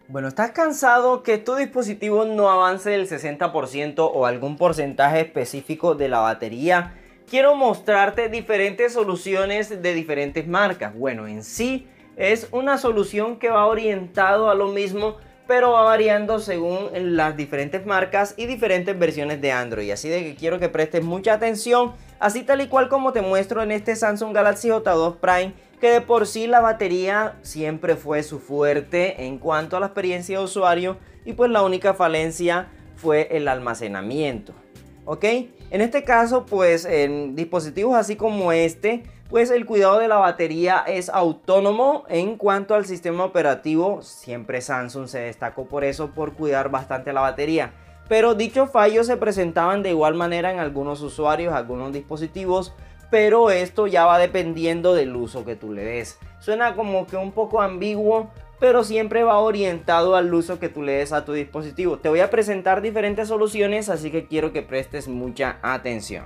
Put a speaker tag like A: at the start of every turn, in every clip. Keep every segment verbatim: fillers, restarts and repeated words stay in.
A: Bueno, ¿estás cansado que tu dispositivo no avance el sesenta por ciento o algún porcentaje específico de la batería? Quiero mostrarte diferentes soluciones de diferentes marcas. Bueno, en sí es una solución que va orientado a lo mismo, pero va variando según las diferentes marcas y diferentes versiones de Android. Así de que quiero que prestes mucha atención, así tal y cual como te muestro en este Samsung Galaxy J dos Prime, que de por sí la batería siempre fue su fuerte en cuanto a la experiencia de usuario, y pues la única falencia fue el almacenamiento. ¿Ok? En este caso, pues en dispositivos así como este, pues el cuidado de la batería es autónomo. En cuanto al sistema operativo, siempre Samsung se destacó por eso, por cuidar bastante la batería. Pero dichos fallos se presentaban de igual manera en algunos usuarios, algunos dispositivos, pero esto ya va dependiendo del uso que tú le des. Suena como que un poco ambiguo, pero siempre va orientado al uso que tú le des a tu dispositivo. Te voy a presentar diferentes soluciones, así que quiero que prestes mucha atención.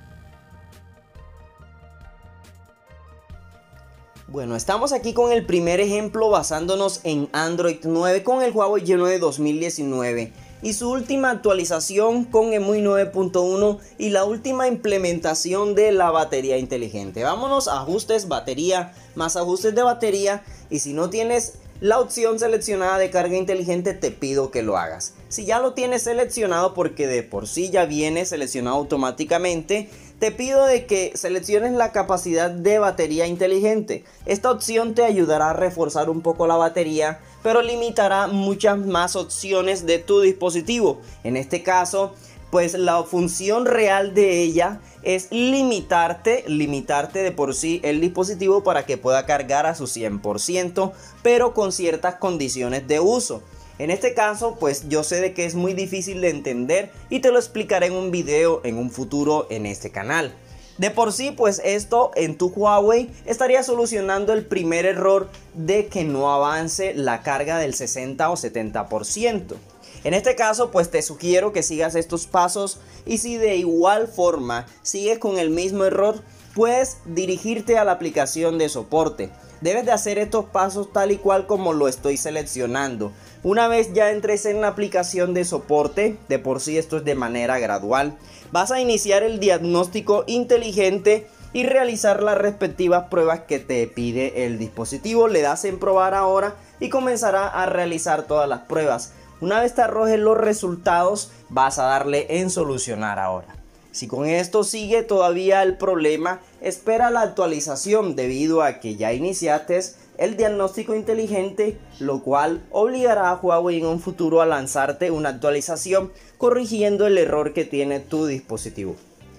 A: Bueno, estamos aquí con el primer ejemplo basándonos en Android nueve con el Huawei G nueve dos mil diecinueve y su última actualización con E M U I nueve punto uno y la última implementación de la batería inteligente. Vámonos a ajustes, batería, más ajustes de batería, y si no tienes la opción seleccionada de carga inteligente, te pido que lo hagas. Si ya lo tienes seleccionado, porque de por sí ya viene seleccionado automáticamente, te pido de que selecciones la capacidad de batería inteligente. Esta opción te ayudará a reforzar un poco la batería, pero limitará muchas más opciones de tu dispositivo. En este caso, pues la función real de ella es limitarte, limitarte de por sí el dispositivo para que pueda cargar a su cien por ciento, pero con ciertas condiciones de uso. En este caso, pues yo sé de que es muy difícil de entender y te lo explicaré en un video en un futuro en este canal. De por sí, pues esto en tu Huawei estaría solucionando el primer error de que no avance la carga del sesenta o setenta por ciento. En este caso, pues te sugiero que sigas estos pasos, y si de igual forma sigues con el mismo error, puedes dirigirte a la aplicación de soporte. Debes de hacer estos pasos tal y cual como lo estoy seleccionando. Una vez ya entres en la aplicación de soporte, de por sí esto es de manera gradual, vas a iniciar el diagnóstico inteligente y realizar las respectivas pruebas que te pide el dispositivo. Le das en probar ahora y comenzará a realizar todas las pruebas. Una vez te arrojes los resultados, vas a darle en solucionar ahora. Si con esto sigue todavía el problema, espera la actualización, debido a que ya iniciaste el diagnóstico inteligente, lo cual obligará a Huawei en un futuro a lanzarte una actualización corrigiendo el error que tiene tu dispositivo.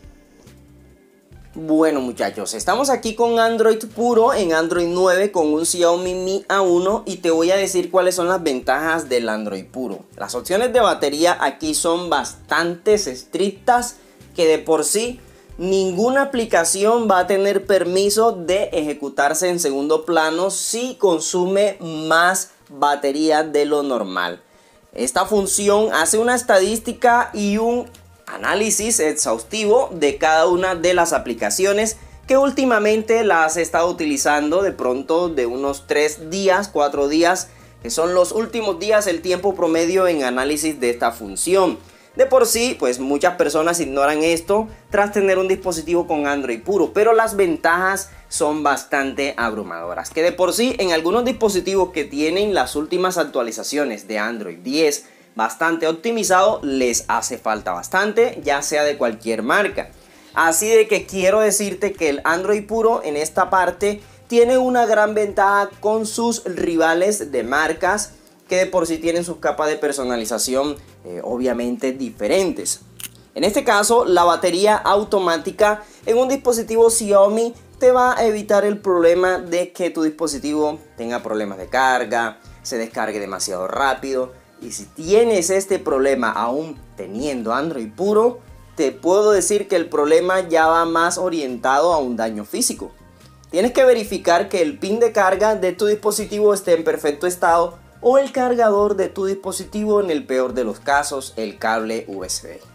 A: Bueno muchachos, estamos aquí con Android puro en Android nueve con un Xiaomi Mi A uno, y te voy a decir cuáles son las ventajas del Android puro. Las opciones de batería aquí son bastante estrictas, que de por sí ninguna aplicación va a tener permiso de ejecutarse en segundo plano si consume más batería de lo normal. Esta función hace una estadística y un análisis exhaustivo de cada una de las aplicaciones que últimamente las has estado utilizando, de pronto de unos tres días, cuatro días, que son los últimos días el tiempo promedio en análisis de esta función. De por sí, pues muchas personas ignoran esto tras tener un dispositivo con Android puro, pero las ventajas son bastante abrumadoras. Que de por sí en algunos dispositivos que tienen las últimas actualizaciones de Android diez bastante optimizado, les hace falta bastante, ya sea de cualquier marca. Así de que quiero decirte que el Android puro en esta parte tiene una gran ventaja con sus rivales de marcas, que de por sí tienen sus capas de personalización eh, obviamente diferentes. En este caso, la batería automática en un dispositivo Xiaomi te va a evitar el problema de que tu dispositivo tenga problemas de carga, se descargue demasiado rápido. Y si tienes este problema aún teniendo Android puro, te puedo decir que el problema ya va más orientado a un daño físico. Tienes que verificar que el pin de carga de tu dispositivo esté en perfecto estado, o el cargador de tu dispositivo, en el peor de los casos, el cable U S B.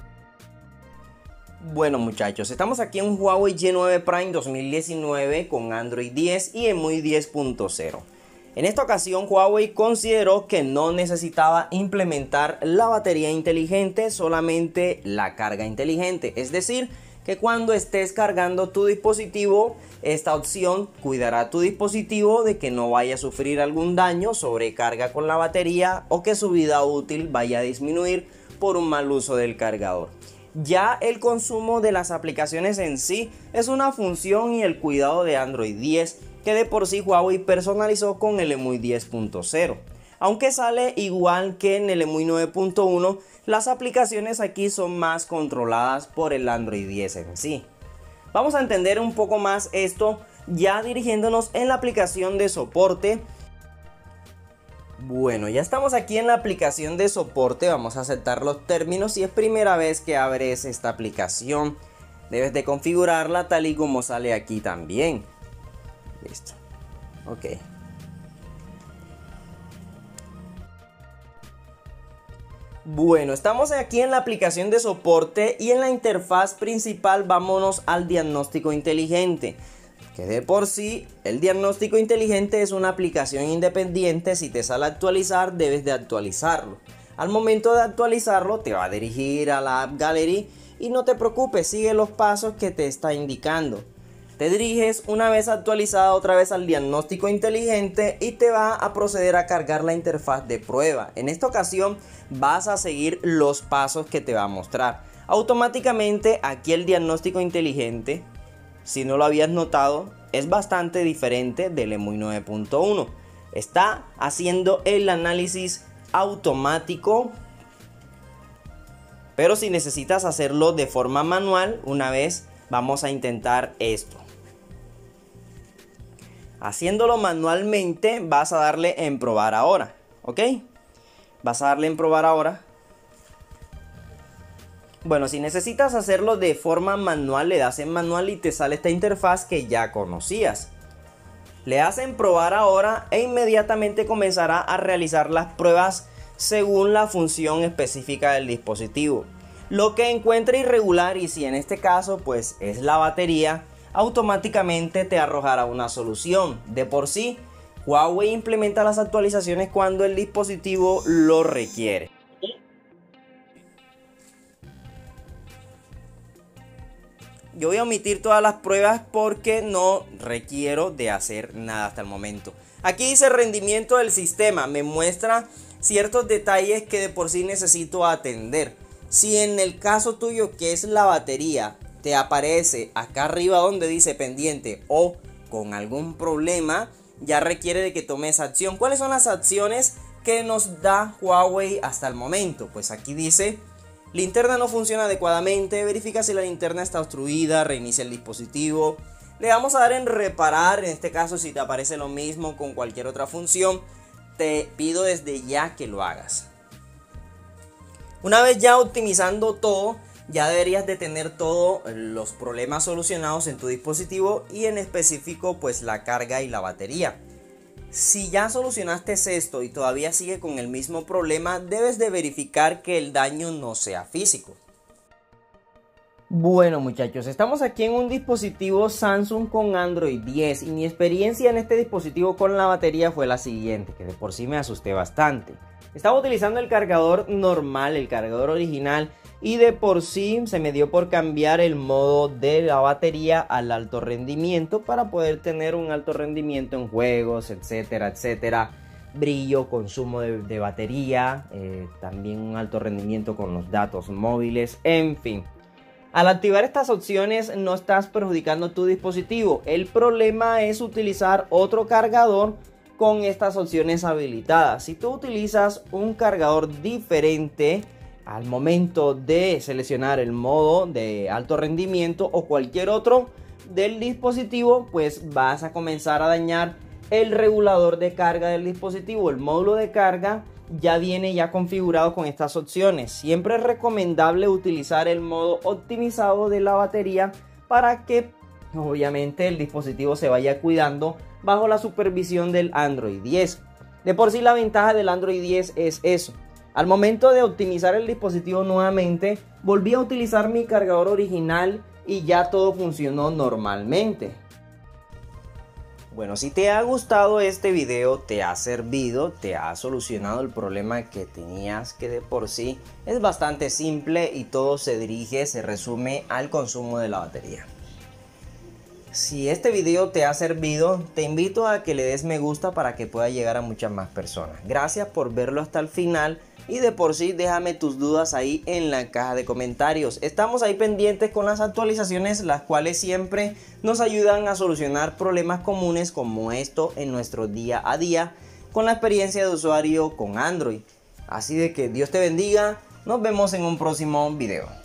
A: Bueno muchachos, estamos aquí en un Huawei G nueve Prime dos mil diecinueve con Android diez y E M U I diez punto cero. En esta ocasión Huawei consideró que no necesitaba implementar la batería inteligente, solamente la carga inteligente, es decir, que cuando estés cargando tu dispositivo, esta opción cuidará tu dispositivo de que no vaya a sufrir algún daño, sobrecarga con la batería o que su vida útil vaya a disminuir por un mal uso del cargador. Ya el consumo de las aplicaciones en sí es una función y el cuidado de Android diez que de por sí Huawei personalizó con el EMUI diez punto cero. Aunque sale igual que en el EMUI nueve punto uno, las aplicaciones aquí son más controladas por el Android diez en sí. Vamos a entender un poco más esto ya dirigiéndonos en la aplicación de soporte. Bueno, ya estamos aquí en la aplicación de soporte, vamos a aceptar los términos. Si es primera vez que abres esta aplicación, debes de configurarla tal y como sale aquí también. Listo, ok. Bueno, estamos aquí en la aplicación de soporte y en la interfaz principal vámonos al diagnóstico inteligente. Que de por sí el diagnóstico inteligente es una aplicación independiente, si te sale actualizar debes de actualizarlo. Al momento de actualizarlo te va a dirigir a la App Gallery y no te preocupes, sigue los pasos que te está indicando. Te diriges una vez actualizada otra vez al diagnóstico inteligente y te va a proceder a cargar la interfaz de prueba. En esta ocasión vas a seguir los pasos que te va a mostrar. Automáticamente aquí el diagnóstico inteligente, si no lo habías notado, es bastante diferente del EMUI nueve punto uno. Está haciendo el análisis automático, pero si necesitas hacerlo de forma manual, una vez vamos a intentar esto. Haciéndolo manualmente vas a darle en probar ahora, ¿ok? Vas a darle en probar ahora. Bueno, si necesitas hacerlo de forma manual, le das en manual y te sale esta interfaz que ya conocías. Le das en probar ahora e inmediatamente comenzará a realizar las pruebas según la función específica del dispositivo. Lo que encuentre irregular, y si en este caso pues es la batería, automáticamente te arrojará una solución. De por sí, Huawei implementa las actualizaciones cuando el dispositivo lo requiere. Yo voy a omitir todas las pruebas porque no requiero de hacer nada hasta el momento. Aquí dice rendimiento del sistema, me muestra ciertos detalles que de por sí necesito atender. Si en el caso tuyo, que es la batería, te aparece acá arriba donde dice pendiente o con algún problema, ya requiere de que tomes acción. ¿Cuáles son las acciones que nos da Huawei hasta el momento? Pues aquí dice: linterna no funciona adecuadamente, verifica si la linterna está obstruida, reinicia el dispositivo. Le vamos a dar en reparar. En este caso, si te aparece lo mismo con cualquier otra función, te pido desde ya que lo hagas. Una vez ya optimizando todo, ya deberías de tener todos los problemas solucionados en tu dispositivo y en específico pues la carga y la batería. Si ya solucionaste esto y todavía sigue con el mismo problema, debes de verificar que el daño no sea físico. Bueno muchachos, estamos aquí en un dispositivo Samsung con Android diez y mi experiencia en este dispositivo con la batería fue la siguiente, que de por sí me asusté bastante. Estaba utilizando el cargador normal, el cargador original, y de por sí se me dio por cambiar el modo de la batería al alto rendimiento para poder tener un alto rendimiento en juegos, etcétera, etcétera. Brillo, consumo de, de batería, eh, también un alto rendimiento con los datos móviles, en fin. Al activar estas opciones no estás perjudicando tu dispositivo. El problema es utilizar otro cargador con estas opciones habilitadas. Si tú utilizas un cargador diferente al momento de seleccionar el modo de alto rendimiento o cualquier otro del dispositivo, pues vas a comenzar a dañar el regulador de carga del dispositivo. El módulo de carga ya viene ya configurado con estas opciones. Siempre es recomendable utilizar el modo optimizado de la batería para que obviamente el dispositivo se vaya cuidando bajo la supervisión del Android diez. De por sí la ventaja del Android diez es eso. Al momento de optimizar el dispositivo nuevamente, volví a utilizar mi cargador original y ya todo funcionó normalmente. Bueno, si te ha gustado este video, te ha servido, te ha solucionado el problema que tenías, que de por sí es bastante simple y todo se dirige, se resume al consumo de la batería. Si este video te ha servido, te invito a que le des me gusta para que pueda llegar a muchas más personas. Gracias por verlo hasta el final y de por sí déjame tus dudas ahí en la caja de comentarios. Estamos ahí pendientes con las actualizaciones, las cuales siempre nos ayudan a solucionar problemas comunes como esto en nuestro día a día con la experiencia de usuario con Android. Así de que Dios te bendiga, nos vemos en un próximo video.